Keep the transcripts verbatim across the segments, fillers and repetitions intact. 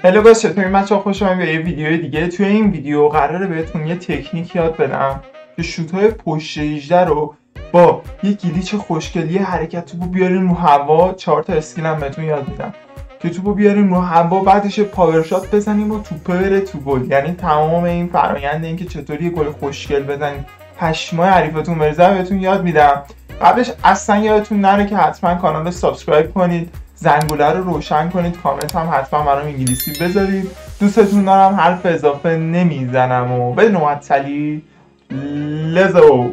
هلو بس چطورین بچه‌ها، خوش اومدید به یه ویدیو دیگه. توی این ویدیو قراره بهتون یه تکنیک یاد بدم که شوت‌های پشت هجده رو با یه گلیچ خوشگلی حرکت توپو بیارین رو هوا. چهار تا اسکیل هم بهتون یاد میدم که توپو بیارین رو هوا، بعدش پاور شات بزنیم و توپ بره تو گل. یعنی تمام این فرآیند این که چطوری یه گل خوشگل بزنید پشمای حریفتون بریزه بهتون یاد میدم. قبلش اصلا یادتون نره که حتما کانال رو سابسکرایب کنید، زنگوله رو روشن کنید، کامنت هم حتما برام انگلیسی بذارید. دوستتون دارم، حرف اضافه نمیزنم و بدون معطلی لزو.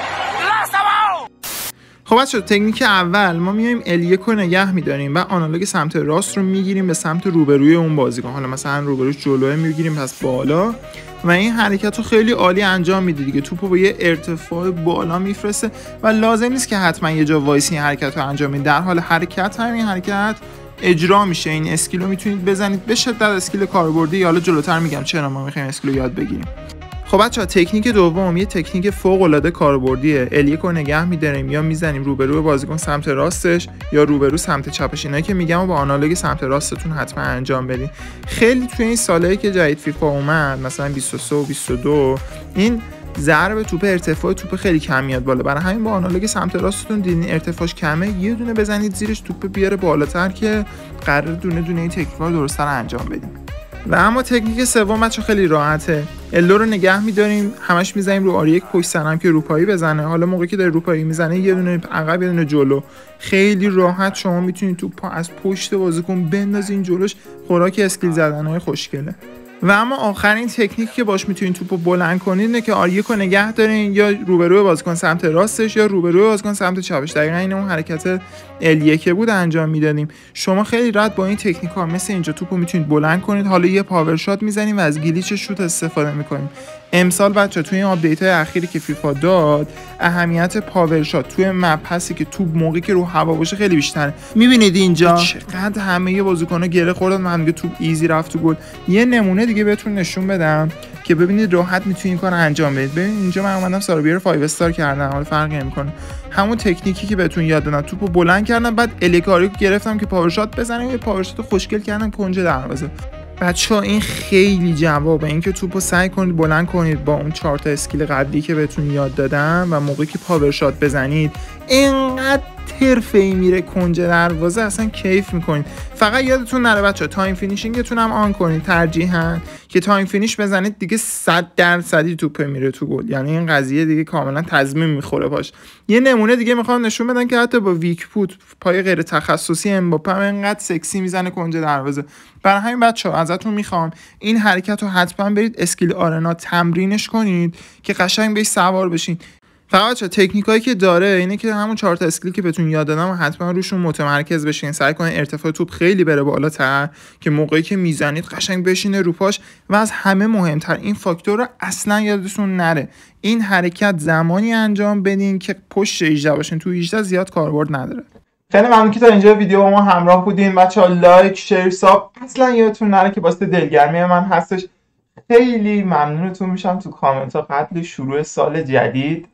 خب بچه‌ها، تکنیک اول ما میایم ال یک رو نگه میداریم و آنالوگ سمت راست رو میگیریم به سمت روبروی اون بازیکن. حالا مثلا روبروش جلوه میگیریم پس بالا و این حرکت رو خیلی عالی انجام میده دیگه. توپو با یه ارتفاع بالا میفرسته و لازم نیست که حتما یه جا وایسی این حرکت رو انجام بدید. در حال حرکت همین حرکت اجرا میشه. این اسکیل رو میتونید بزنید، به شدت اسکیل کاربردی. حالا جلوتر میگم چرا ما میخوایم اسکیل رو یاد بگیریم. خب بچه‌ها، تکنیک دوم یه تکنیک فوق العاده کاربردیه. ال یک رو نگه می‌داریم یا میزنیم روبرو بازیکن سمت راستش یا روبرو سمت چپش. اینایی که میگم با آنالوگ سمت راستتون حتما انجام بدین. خیلی توی این سالایی که جدید فیفا اومد، مثلا بیست و سه و بیست و دو، این ضرب توپ ارتفاع توپ خیلی کم میاد بالا. برای همین با آنالوگ سمت راستتون دیدین ارتفاعش کمه، یه دونه بزنید زیرش توپ بیاره بالاتر که قرار دونه دونه این تکنیک‌ها رو درست‌تر انجام بدیم. و اما تکنیک سوم بچه خیلی راحته. ال رو نگه می‌داریم، همش می‌زنیم رو آر یک پشت سرم که روپایی بزنه. حالا موقعی که داره روپایی میزنه یه دونه عقب یه دونه جلو. خیلی راحت شما میتونید توپ از پشت بازیکن بندازین جلوش. خوراک اسکیل زدن‌های خوشگله. و اما آخرین تکنیک که باش میتونین توپو بلند کنید اینه که آر یک رو نگه دارین یا روبروی بازیکن سمت راستش یا روبروی بازیکن سمت چپش. دقیقاً این اون حرکت ال یک بود انجام میدادیم. شما خیلی راحت با این تکنیک‌ها مثل اینجا توپو میتونید بلند کنید. حالا یه پاور شات میزنیم و از گلیچ شوت استفاده میکنیم. امسال بچه توی این آپدیت‌های اخیری که فیفا داد، اهمیت پاور شات توی مپ هستی که توپ موقعی که رو هوا باشه خیلی بیشتره. میبینید اینجا چقدر همه بازیکن‌ها گره خوردن و همه توپ ایزی رفت تو گل. یه نمونه دیگه بهتون نشون بدم که ببینید راحت میتونید این کارو انجام بدید. ببین اینجا من اومدم سارابیا رو پنج استار کردم، حالا فرقی نمیکنه. همون تکنیکی که بهتون یاد دادم، توپو بلند کردم، بعد الکاری گرفتم که پاور شات بزنم، یه پاور شات خوشگل کردم کنج دروازه. بچه‌ها این خیلی جوابه. اینکه توپو سعی کنید بلند کنید با اون چهار تا اسکیل قبلی که بهتون یاد دادم و موقعی که پاور شات بزنید اینقدر حرفه‌ای میره کنج دروازه، اصلا کیف میکنید. فقط یادتون نره بچه‌ها تایم فینیشینگتون هم آن کنید ترجیحاً، که تایم فینیش بزنید دیگه صد درصدی توپ میره تو گل. یعنی این قضیه دیگه کاملا تضمین میخوره باش. یه نمونه دیگه میخوام نشون بدم که حتی با ویک پوت پای غیر تخصصی امباپه هم اینقدر سکسی میزنه کنج دروازه. برای همین بچه‌ها ازتون میخوام این حرکت رو حتما برید اسکیل آرنا تمرینش کنید که قشنگ بهش سوار بشین. فقط چه تکنیکایی که داره اینه که همون چهار تا اسکیل که بهتون یاد دادم حتما روشون متمرکز بشین. سعی کنین ارتفاع توپ خیلی بره بالاتر که موقعی که میزنید قشنگ بشینه رو پاش. و از همه مهمتر این فاکتور رو اصلا یادتون نره، این حرکت زمانی انجام بدین که پشت هجده باشین. تو هجده زیاد کاربرد نداره. خیلی ممنون که تا اینجا ویدیو با ما همراه بودین. بچه‌ها لایک، شیر، ساب اصلا یادتون نره که واسه دلگرمی من هستش. خیلی ممنونتون میشم تو کامنت ها قبل شروع سال جدید.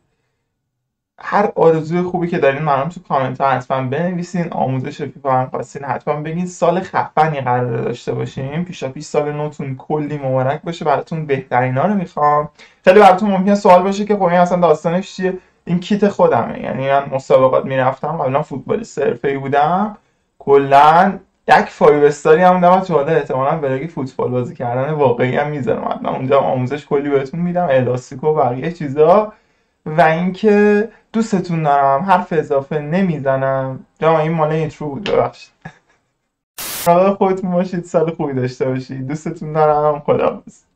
هر آرزوی خوبی که دارین منم تو کامنت ها حتما بنویسین. آموزش فیفا هم خواستین حتما بگین. سال خفنی قرار داشته باشیم. پیشا پیش سال نوتون کلی مبارک باشه. براتون بهترینا رو میخوام. خیلی براتون ممکنه سوال باشه که خب این اصلا داستانش چیه؟ این کیت خودمه. یعنی من مسابقات میرفتم، قبلا فوتبالیست حرفه‌ای بودم، کلا یک فایو استاری هم بودم. تو حالا احتمالاً بلاگ فوتبال بازی کردن واقعی هم میذارم. من اونجا آموزش کلی بهتون میدم، الاستیک و بقیه چیزا. و اینکه دوستتون دارم، حرف اضافه نمیزنم. جام این مال اینترو بود، ببخشید. مراقب خودتون باشید، سال خوبی داشته باشید. دوستتون دارم. خداحافظ.